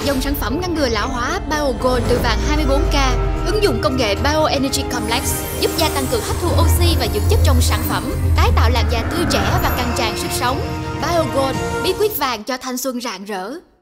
Dòng sản phẩm ngăn ngừa lão hóa BioGold từ vàng 24K, ứng dụng công nghệ Bioenergy Complex giúp da tăng cường hấp thu oxy và dưỡng chất trong sản phẩm, tái tạo làn da tươi trẻ và căng tràn sức sống. BioGold, bí quyết vàng cho thanh xuân rạng rỡ.